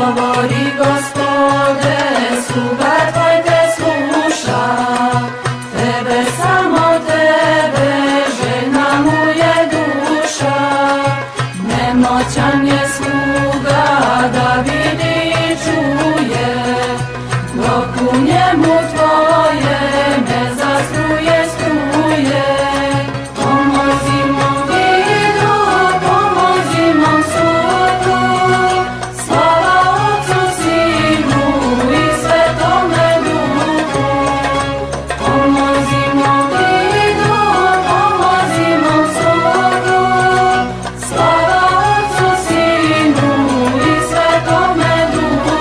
Govori Gospode, sluga tvoj te sluša, tebe, samo tebe, željna mu je duša. Nemoćan je sluga da vidi i čuje, dok u njemu tvoje ne zastruje struje. Pomozi mom vidu, pomozi mom sudu, slava Otcu, Sinu i Svetome Duhu. Pomozi mom vidu, pomozi mom sudu, slava Otcu, Sinu i Svetome Duhu.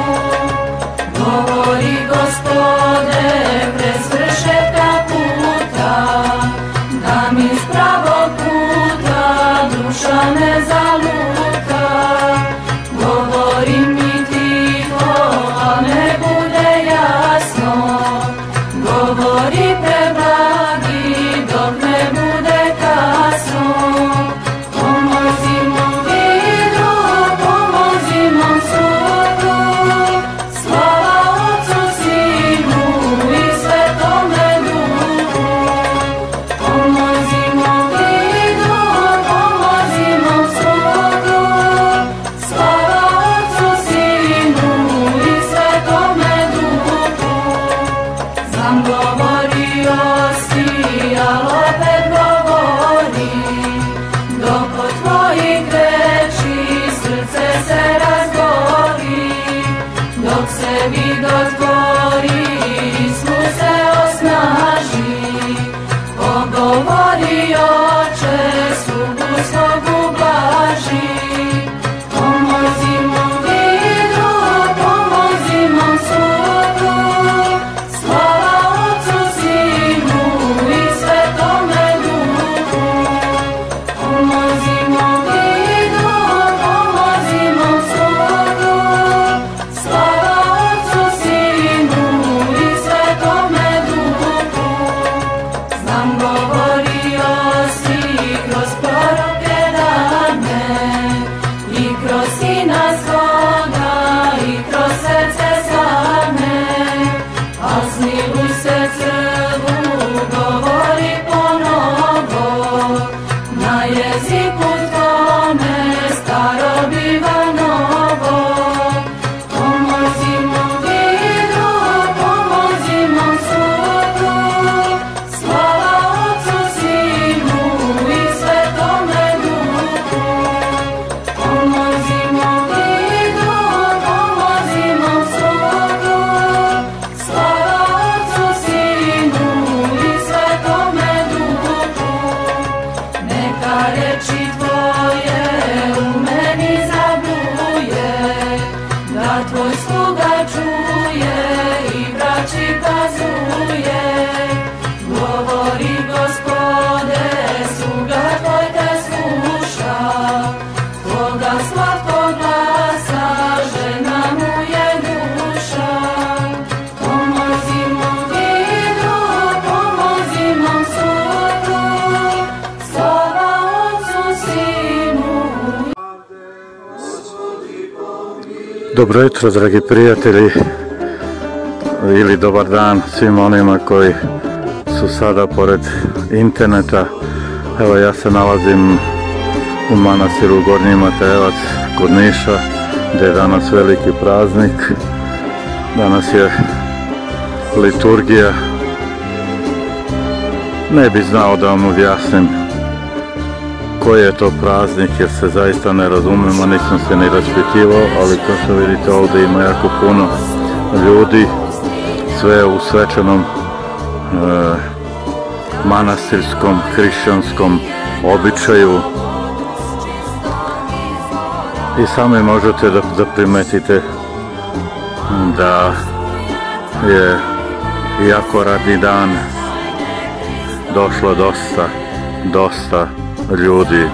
Govori Gospode, pre svršetka puta, da mi s pravog puta duša ne zaluta. Govori mi tiho, a ne bude jasno, govori preblagi dok ne bude kasno. Pomozi mom vidu, pomozi mom sudu, slava Otcu, Sinu i Svetome Duhu. Pomozi mom vidu, pomozi mom sudu, slava Otcu, Sinu i Svetome Duhu. Znam govorio si, al opet govori, dok od tvojih reči srce se razgori. Dok se vid otvori, snu se osnaži, pogovori Oče, slugu svog ublaži. Pomozi mom vidu, pomozi mom sudu, slava Otcu, Sinu i Svetome Duhu. Pomozi mom vidu, pomozi mom sudu, slava Otcu, Sinu i Svetome Duhu. Znam govorio si kroz proroke dane, i kroz Sina svoga, i kroz srce slane. A smiluj se crvu, govori ponovo, na jeziku tvome staro biva novo. Pomozi mom vidu, pomozi mom sudu, slava Otcu, Sinu i Svetome Duhu. Pomozi mom vidu, pomozi mom sudu, slava Otcu, Sinu i Svetome Duhu. Neka reči tvoje u meni zabluje, da tvoj sluga čuje i braći kazuje. Govori Gospode, sluga tvoj te sluša, tvoga slatkog glasa željna mu je duša. Pomozi mom vidu, pomozi mom sudu, slava Otcu, Sinu. Dobro jutro, dragi prijatelji, ili dobar dan svim onima koji su sada pored interneta. Evo, ja se nalazim u manastiru Gornji Matejevac kod Niša, gdje je danas veliki praznik. Danas je liturgija. Ne bi znao da vam objasnim koji je to praznik, jer se zaista ne razumemo, nisam se ni raspitivao, ali kao što vidite ovdje ima jako puno ljudi, sve u svečanom manastirskom, hrišćanskom običaju. I sami možete da primetite da je, iako radni dan, došlo dosta ljudi.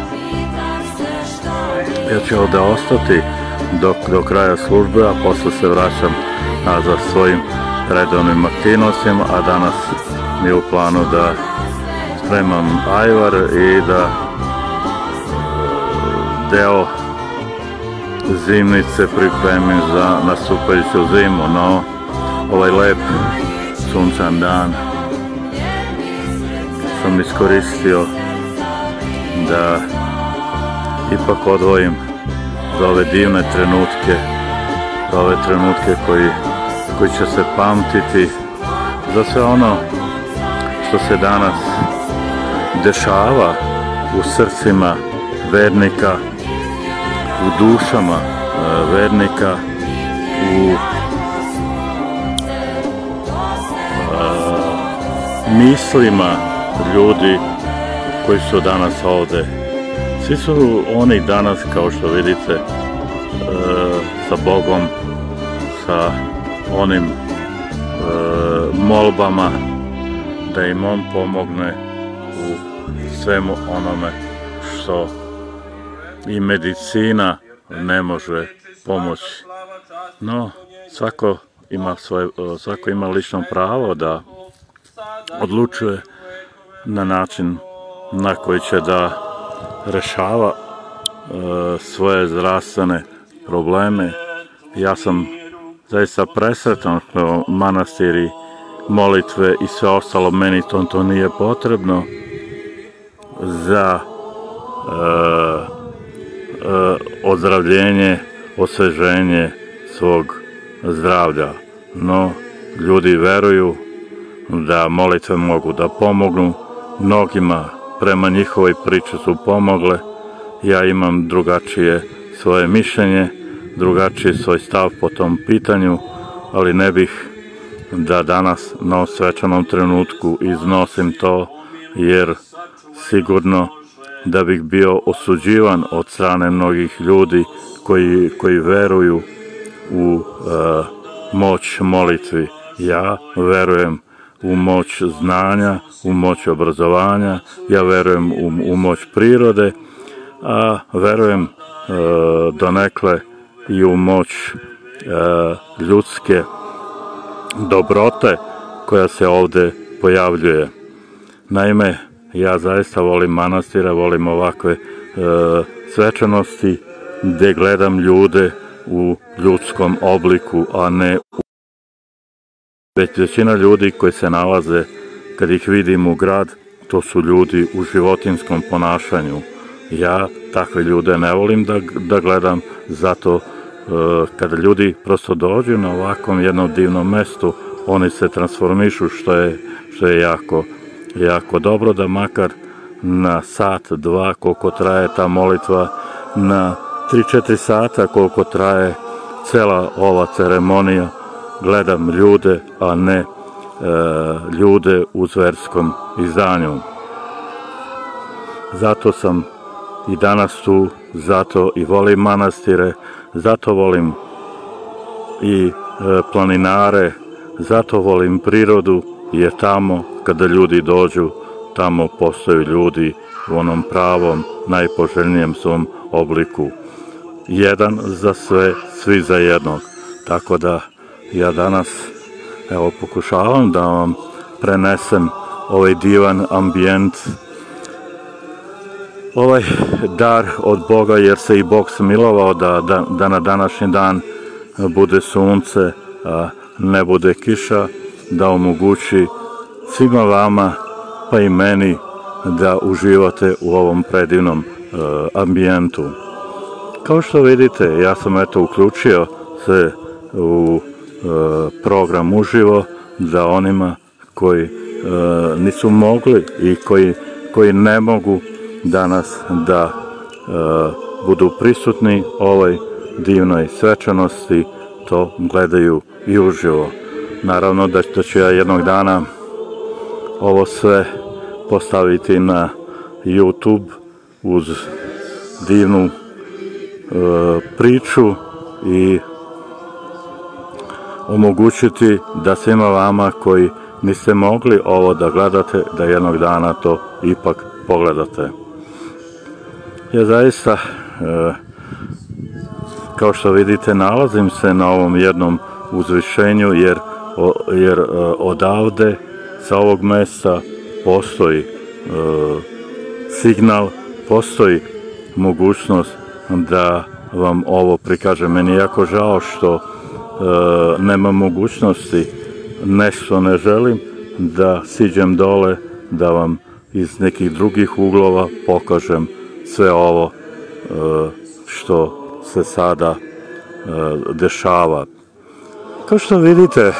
Ja ću ovdje ostati do kraja službe, a posle se vraćam nazad svojim redovnim aktivnostima, a danas mi je u planu da spremam ajvar i da deo zimnice pripremim za nastupajuću zimu, no ovaj lep sunčan dan sam iskoristio da ipak odvojim za ove divne trenutke, za ove trenutke koji će se pamtiti, za sve ono što se danas dešava u srcima vernika, u dušama vernika, u mislima ljudi koji su danas ovde. Svi su oni danas, kao što vidite, sa Bogom, sa onim molbama da im On pomogne u svemu onome što i medicina ne može pomoći. No, svako ima lično pravo da odlučuje na način na koji će da rešava svoje zdravstvene probleme. Ja sam zaista presretan što manastiri, molitve i sve ostalo, meni to nije potrebno za ozdravljenje, osveženje svog zdravlja. No, ljudi veruju da molitve mogu da pomognu, mnogima prema njihovoj priči su pomogle. Ja imam drugačije svoje mišljenje, drugačiji svoj stav po tom pitanju, ali ne bih da danas na ovom svečanom trenutku iznosim to, jer sigurno da bih bio osuđivan od strane mnogih ljudi koji veruju u moć molitvi. Ja verujem u moć znanja, u moć obrazovanja, ja verujem u moć prirode, a verujem donekle i u moć ljudske dobrote koja se ovde pojavljuje. Naime, ja zaista volim manastire, volim ovakve svečanosti gde gledam ljude u ljudskom obliku, a ne u... Većina ljudi koji se nalaze, kad ih vidim u grad, to su ljudi u životinskom ponašanju. Ja takve ljude ne volim da gledam, zato kada ljudi prosto dođu na ovakvom jednom divnom mestu, oni se transformišu, što je jako dobro, da makar na sat, dva, koliko traje ta molitva, na 3-4 sata koliko traje cela ova ceremonija, gledam ljude, a ne ljude u zverskom izdanju. Zato sam i danas tu, zato i volim manastire, zato volim i planinare, zato volim prirodu, jer tamo kada ljudi dođu, tamo postoje ljudi u onom pravom, najpoželjnijem svom obliku. Jedan za sve, svi za jednog. Tako da ja danas pokušavam da vam prenesem ovaj divan ambijent, ovaj dar od Boga, jer se i Bog smilovao da na današnji dan bude sunce, a ne bude kiša, da omogući svima vama, pa i meni, da uživate u ovom predivnom ambijentu. Kao što vidite, ja sam uključio se u program uživo za onima koji nisu mogli i koji ne mogu danas da budu prisutni ovoj divnoj svečanosti, to gledaju i uživo. Naravno da ću ja jednog dana ovo sve postaviti na YouTube uz divnu priču i omogućiti da svima vama koji niste mogli ovo da gledate, da jednog dana to ipak pogledate. Ja zaista, kao što vidite, nalazim se na ovom jednom uzvišenju, jer odavde, sa ovog mesta, postoji signal, postoji mogućnost da vam ovo prikažem. Meni je jako žao što nema mogućnosti, nešto ne želim, da siđem dole, da vam iz nekih drugih uglova pokažem sve ovo što se sada dešava. Kao što vidite,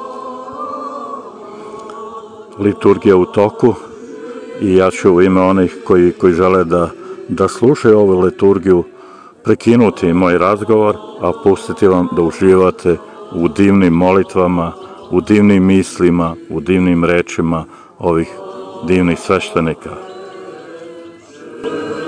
liturgija u toku i ja ću u ime onih koji žele da slušaju ovu liturgiju prekinuti moj razgovor, a pustiti vam da uživate u divnim molitvama, u divnim mislima, u divnim rečima ovih divnih sveštenika.